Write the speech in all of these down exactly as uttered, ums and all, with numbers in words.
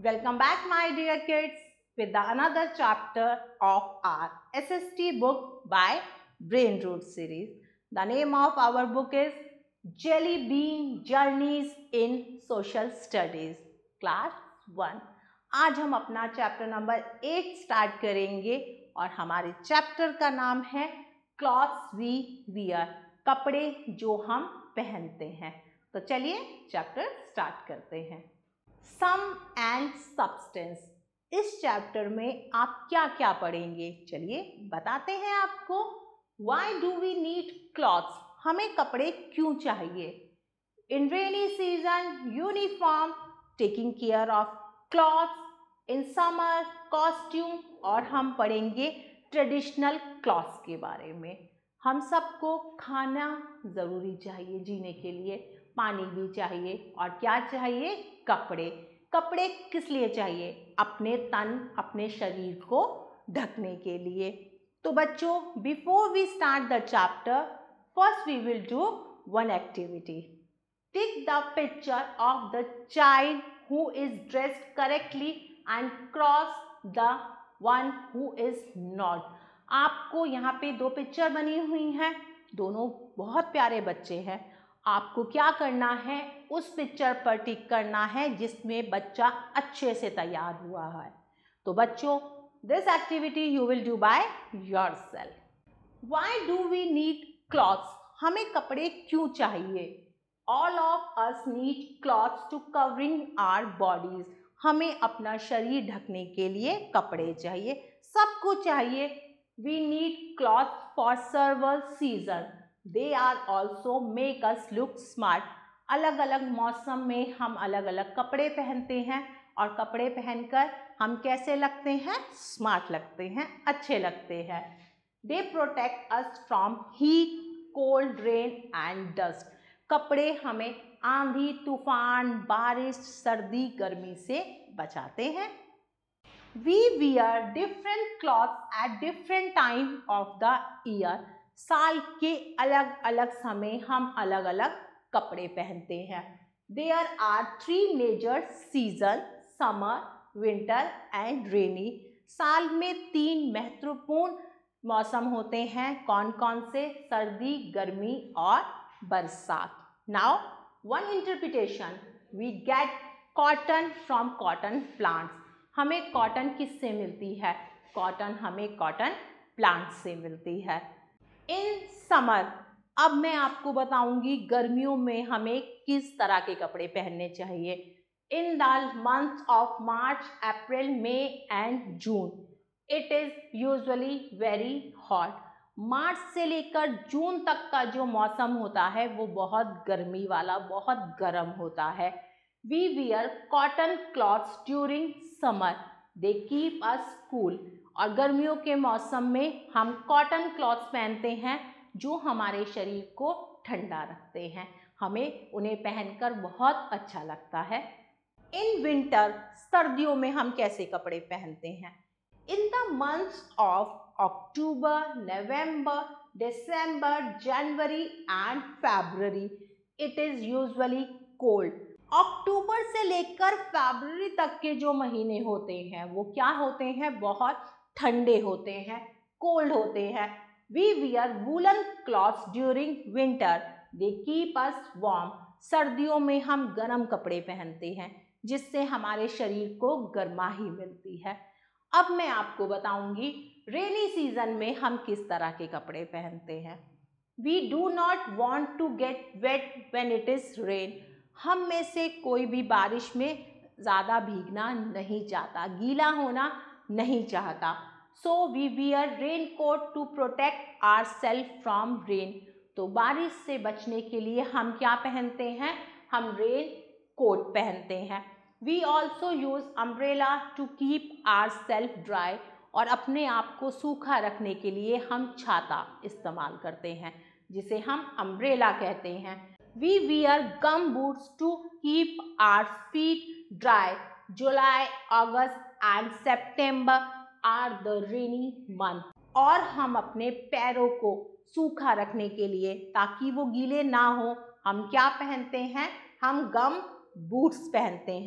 Welcome back, my dear kids, with the another chapter of our S S T book by Brain Root series. The name of our book is Jelly Bean Journeys in Social Studies, Class one. आज हम अपना chapter number eight start करेंगे और हमारे chapter का नाम है clothes we wear, कपड़े जो हम पहनते हैं. तो चलिए चैप्टर स्टार्ट करते हैं. Some and substance. इस चैप्टर में आप क्या क्या पढ़ेंगे चलिए बताते हैं आपको. Why do we need clothes, हमें कपड़े क्यों चाहिए. In rainy season uniform, taking care of clothes. In summer costume. और हम पढ़ेंगे ट्रेडिशनल क्लॉथ्स के बारे में. हम सबको खाना ज़रूरी चाहिए जीने के लिए, पानी भी चाहिए और क्या चाहिए, कपड़े. कपड़े किस लिए चाहिए, अपने तन अपने शरीर को ढकने के लिए. तो बच्चों, before we start the chapter, first we will do one activity. Take the picture of the child who is dressed correctly and cross the one who is not. आपको यहाँ पे दो पिक्चर बनी हुई हैं, दोनों बहुत प्यारे बच्चे हैं. आपको क्या करना है, उस पिक्चर पर टिक करना है जिसमें बच्चा अच्छे से तैयार हुआ है. तो बच्चों, this activity you will do by yourself. Why do we need clothes, हमें कपड़े क्यों चाहिए. All of us need clothes to covering our bodies. हमें अपना शरीर ढकने के लिए कपड़े चाहिए, सबको चाहिए. We need clothes for several seasons. They are also make us look smart. अलग अलग मौसम में हम अलग अलग कपड़े पहनते हैं और कपड़े पहनकर हम कैसे लगते हैं, स्मार्ट लगते हैं, अच्छे लगते हैं. They protect us from heat, cold, rain and dust. कपड़े हमें आंधी, तूफान, बारिश, सर्दी, गर्मी से बचाते हैं. We wear different clothes at different time of the year. साल के अलग अलग समय हम अलग अलग कपड़े पहनते हैं. There are three major seasons: summer, winter and rainy. साल में तीन महत्वपूर्ण मौसम होते हैं. कौन कौन से, सर्दी, गर्मी और बरसात. Now one interpretation, we get cotton from cotton plants. हमें कॉटन किससे मिलती है, कॉटन हमें कॉटन प्लांट से मिलती है. इन समर, अब मैं आपको बताऊंगी गर्मियों में हमें किस तरह के कपड़े पहनने चाहिए. In the month of March, April, May and June, it is usually very hot. March से लेकर जून तक का जो मौसम होता है वो बहुत गर्मी वाला, बहुत गर्म होता है. We wear cotton clothes during summer, they keep us cool. और गर्मियों के मौसम में हम कॉटन क्लॉथ्स पहनते हैं जो हमारे शरीर को ठंडा रखते हैं. हमें उन्हें पहनकर बहुत अच्छा लगता है. इन विंटर, सर्दियों में हम कैसे कपड़े पहनते हैं. In the months of October, November, December, January and February, it is usually cold. अक्टूबर से लेकर फरवरी तक के जो महीने होते हैं वो क्या होते हैं, बहुत ठंडे होते हैं, कोल्ड होते हैं. We wear woolen cloths during winter. They keep us warm. सर्दियों में हम गर्म कपड़े पहनते हैं जिससे हमारे शरीर को गर्माही मिलती है. अब मैं आपको बताऊंगी रेनी सीजन में हम किस तरह के कपड़े पहनते हैं. We do not want to get wet when it is rain. हम में से कोई भी बारिश में ज़्यादा भीगना नहीं चाहता, गीला होना नहीं चाहता. So we wear rain coat to protect our self from rain. तो बारिश से बचने के लिए हम क्या पहनते हैं, हम रेन कोट पहनते हैं. We also use umbrella to keep our self dry. और अपने आप को सूखा रखने के लिए हम छाता इस्तेमाल करते हैं जिसे हम अम्ब्रेला कहते हैं. We wear gum boots to keep our feet dry. July, August and September are the rainy month. और हम अपने पैरों को सूखा रखने के लिए, ताकि वो गीले ना हो, हम क्या पहनते हैं, हम गम बूट्स पहनते हैं.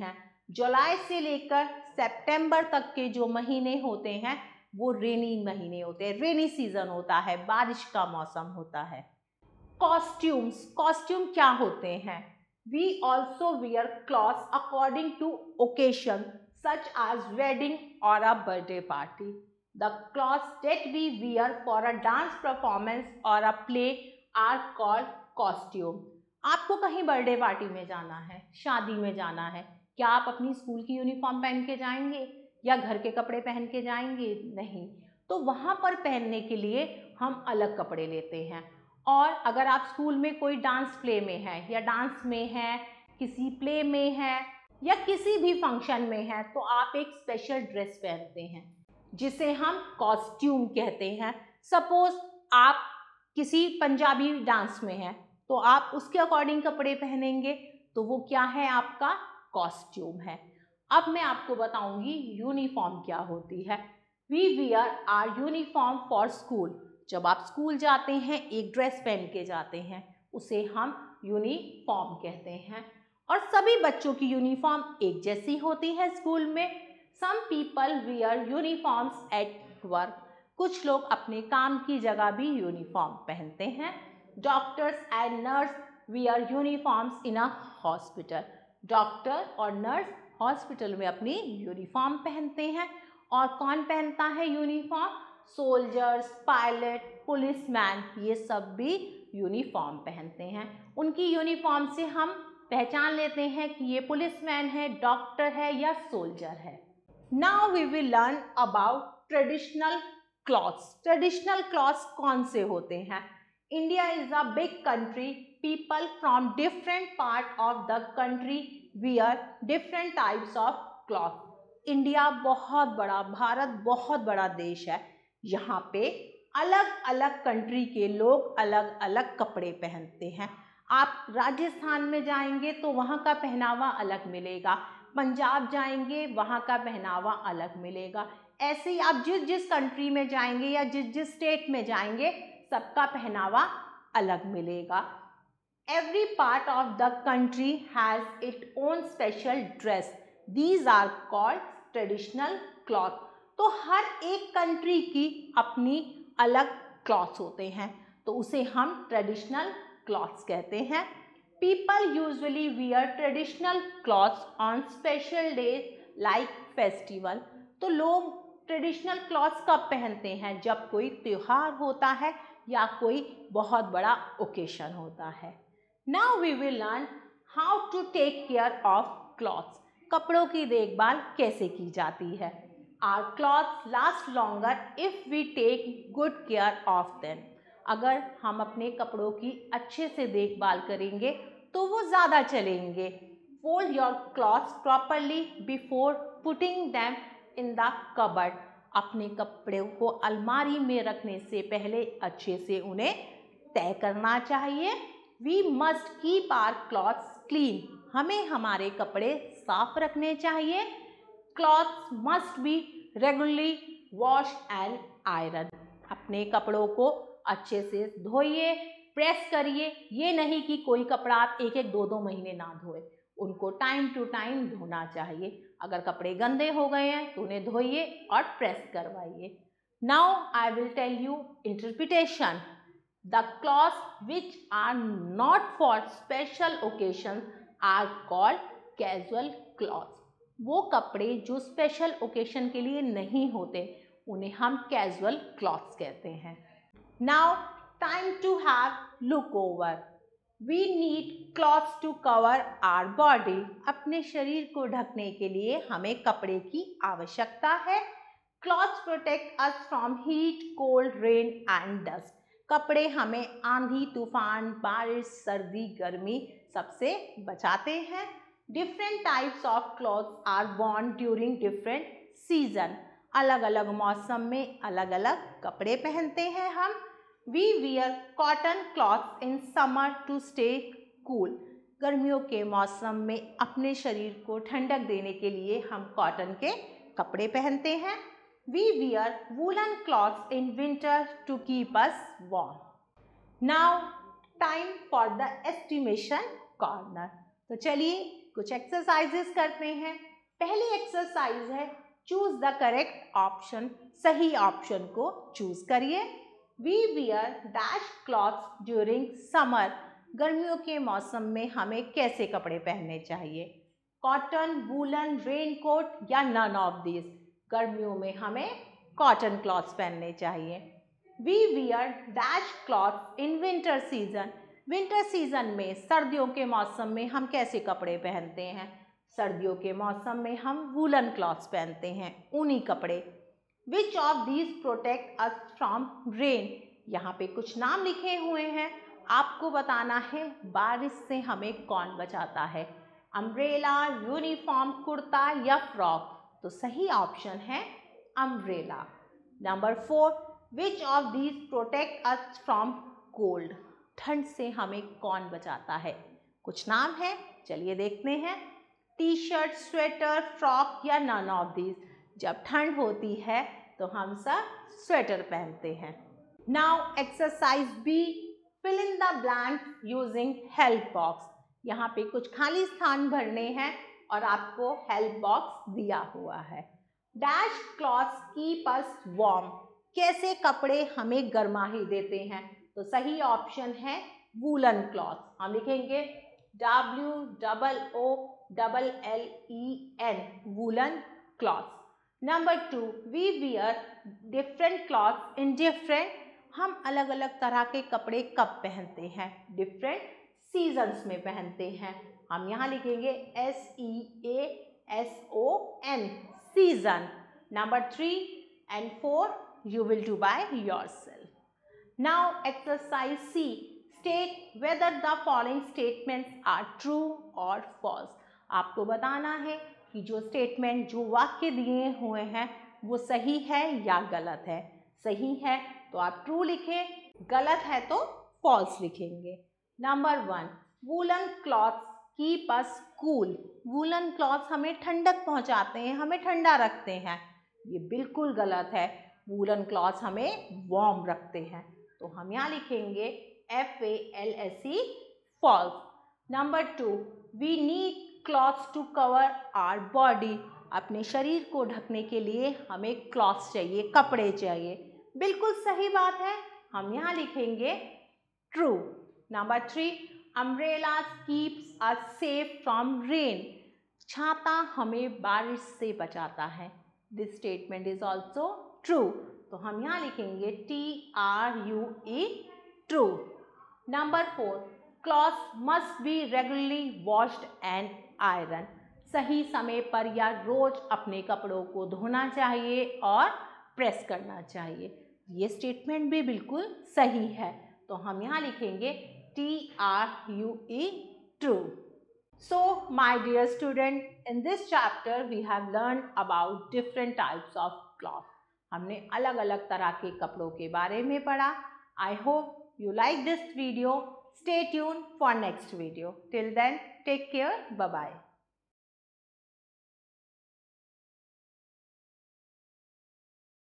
जुलाई से लेकर सितंबर तक के जो महीने होते हैं वो रेनी महीने होते हैं, रेनी सीजन होता है, बारिश का मौसम होता है। कॉस्ट्यूम्स, कॉस्ट्यूम क्या होते हैं? We also wear clothes according to occasion such as wedding और a birthday party. The clothes that we wear for a dance performance और a play are called costume. आपको कहीं बर्थडे पार्टी में जाना है, शादी में जाना है, क्या आप अपनी स्कूल की यूनिफॉर्म पहन के जाएंगे या घर के कपड़े पहन के जाएंगे? नहीं। तो वहाँ पर पहनने के लिए हम अलग कपड़े लेते हैं। और अगर आप स्कूल में कोई डांस प्ले में है या डांस में है, किसी प्ले में है या किसी भी फंक्शन में है, तो आप एक स्पेशल ड्रेस पहनते हैं जिसे हम कॉस्ट्यूम कहते हैं। सपोज आप किसी पंजाबी डांस में हैं तो आप उसके अकॉर्डिंग कपड़े पहनेंगे, तो वो क्या है? आपका कॉस्ट्यूम है। अब मैं आपको बताऊंगी यूनिफॉर्म क्या होती है। We wear our uniform for school. जब आप स्कूल जाते हैं एक ड्रेस पहन के जाते हैं, उसे हम यूनिफॉर्म कहते हैं। और सभी बच्चों की यूनिफॉर्म एक जैसी होती है स्कूल में। Some people wear uniforms at work. कुछ लोग अपने काम की जगह भी यूनिफॉर्म पहनते हैं। Doctors and nurse wear uniforms in a hospital. Doctor और नर्स हॉस्पिटल में अपनी यूनिफॉर्म पहनते हैं। और कौन पहनता है यूनिफॉर्म? सोल्जर्स, पायलट, पुलिसमैन, ये सब भी यूनिफॉर्म पहनते हैं। उनकी यूनिफॉर्म से हम पहचान लेते हैं कि ये पुलिसमैन है, डॉक्टर है या सोल्जर है। Now we will learn about traditional clothes. Traditional clothes कौन से होते हैं? India is a big country. People from different part of the country wear different types of cloth. India बहुत बड़ा, भारत बहुत बड़ा देश है। यहाँ पे अलग अलग कंट्री के लोग अलग अलग कपड़े पहनते हैं। आप राजस्थान में जाएंगे तो वहाँ का पहनावा अलग मिलेगा, पंजाब जाएंगे वहाँ का पहनावा अलग मिलेगा। ऐसे ही आप जिस जिस कंट्री में जाएंगे या जिस जिस स्टेट में जाएंगे सबका पहनावा अलग मिलेगा। Every part of the country has its own special dress. These are called traditional cloth. तो हर एक कंट्री की अपनी अलग क्लॉथ्स होते हैं, तो उसे हम ट्रेडिशनल क्लॉथ्स कहते हैं। People usually wear traditional clothes on special days like festival. तो लोग ट्रेडिशनल क्लॉथ्स कब पहनते हैं? जब कोई त्योहार होता है या कोई बहुत बड़ा ओकेशन होता है। Now we will learn how to take care of clothes. कपड़ों की देखभाल कैसे की जाती है? Our clothes last longer if we take good care of them. अगर हम अपने कपड़ों की अच्छे से देखभाल करेंगे तो वो ज़्यादा चलेंगे। Fold your clothes properly before putting them in the cupboard. अपने कपड़ों को अलमारी में रखने से पहले अच्छे से उन्हें तय करना चाहिए। We must keep our clothes clean. हमें हमारे कपड़े साफ रखने चाहिए। Clothes must be regularly washed and ironed. अपने कपड़ों को अच्छे से धोइए, प्रेस करिए। ये नहीं कि कोई कपड़ा आप एक एक दो दो महीने ना धोए, उनको टाइम टू टाइम धोना चाहिए। अगर कपड़े गंदे हो गए हैं तो उन्हें धोइए और प्रेस करवाइए। Now I will tell you interpretation. The clothes which are not for special occasions are called casual clothes. वो कपड़े जो स्पेशल ओकेशन के लिए नहीं होते उन्हें हम कैजुअल क्लॉथ्स कहते हैं। Now time to have look over. We need clothes to cover our body. अपने शरीर को ढकने के लिए हमें कपड़े की आवश्यकता है। Clothes protect us from heat, cold, rain and dust. कपड़े हमें आंधी, तूफान, बारिश, सर्दी, गर्मी सबसे बचाते हैं। Different types of clothes are worn during different season. अलग अलग मौसम में अलग अलग कपड़े पहनते हैं हम। We wear cotton clothes in summer to stay cool. गर्मियों के मौसम में अपने शरीर को ठंडक देने के लिए हम कॉटन के कपड़े पहनते हैं। We wear woolen cloths in winter to keep us warm. Now time for the estimation corner. तो चलिए कुछ एक्सरसाइजेस करते हैं। पहली एक्सरसाइज है चूज द करेक्ट ऑप्शन, सही ऑप्शन को चूज करिए। We wear dash clothes during summer, गर्मियों के मौसम में हमें कैसे कपड़े पहनने चाहिए? कॉटन, वूलन, रेनकोट या नन ऑफ दीज, गर्मियों में हमें कॉटन क्लॉथ्स पहनने चाहिए। We wear dash clothes in winter season, winter season में सर्दियों के मौसम में हम कैसे कपड़े पहनते हैं? सर्दियों के मौसम में हम वूलन क्लॉथ्स पहनते हैं, ऊनी कपड़े। Which of these protect us from rain, यहाँ पे कुछ नाम लिखे हुए हैं, आपको बताना है बारिश से हमें कौन बचाता है? अम्ब्रेला, यूनिफॉर्म, कुर्ता या फ्रॉक? तो सही ऑप्शन है umbrella. Number four, which of these protect us from cold, ठंड से हमें कौन बचाता है? कुछ नाम है, चलिए देखते हैं। टी शर्ट, स्वेटर, फ्रॉक या नन ऑफ दीज, जब ठंड होती है तो हम सब स्वेटर पहनते हैं। Now exercise B, fill in the blank using help box, यहाँ पे कुछ खाली स्थान भरने हैं और आपको हेल्प बॉक्स दिया हुआ है। Dash clothes keep us warm, कैसे कपड़े हमें गर्माही देते हैं? तो सही ऑप्शन है वूलन क्लॉथ। हम लिखेंगे W double O double L E N, woollen cloth. Number two, we wear different clothes in different, हम अलग अलग तरह के कपड़े कब पहनते हैं? डिफरेंट सीजन्स में पहनते हैं। हम यहाँ लिखेंगे S E A S O N, season. Number three and four you will do by yourself. Now exercise C, state whether the following statements are true or false. आपको बताना है कि जो स्टेटमेंट, जो वाक्य दिए हुए हैं वो सही है या गलत है। सही है तो आप ट्रू लिखें, गलत है तो फॉल्स लिखेंगे। Number one, woollen clothes keep us cool, woollen clothes हमें ठंडक पहुंचाते हैं, हमें ठंडा रखते हैं। ये बिल्कुल गलत है, वूलन क्लॉथ्स हमें वार्म रखते हैं। तो हम यहाँ लिखेंगे F A L S E, false. Number two, we need clothes to cover our body, अपने शरीर को ढकने के लिए हमें क्लॉथ्स चाहिए, कपड़े चाहिए। बिल्कुल सही बात है, हम यहाँ लिखेंगे true. Number three, umbrellas keeps us safe from rain, छाता हमें बारिश से बचाता है। This statement is also true, तो हम यहाँ लिखेंगे T R U E, true. Number four, clothes must be regularly washed and iron, सही समय पर या रोज अपने कपड़ों को धोना चाहिए और प्रेस करना चाहिए। ये स्टेटमेंट भी बिल्कुल सही है, तो हम यहाँ लिखेंगे T R U E, true. So my dear student, in this chapter we have learned about different types of cloth. हमने अलग अलग तरह के कपड़ों के बारे में पढ़ा। I hope you like this video. Stay tuned for next video. Till then, take care. Bye bye.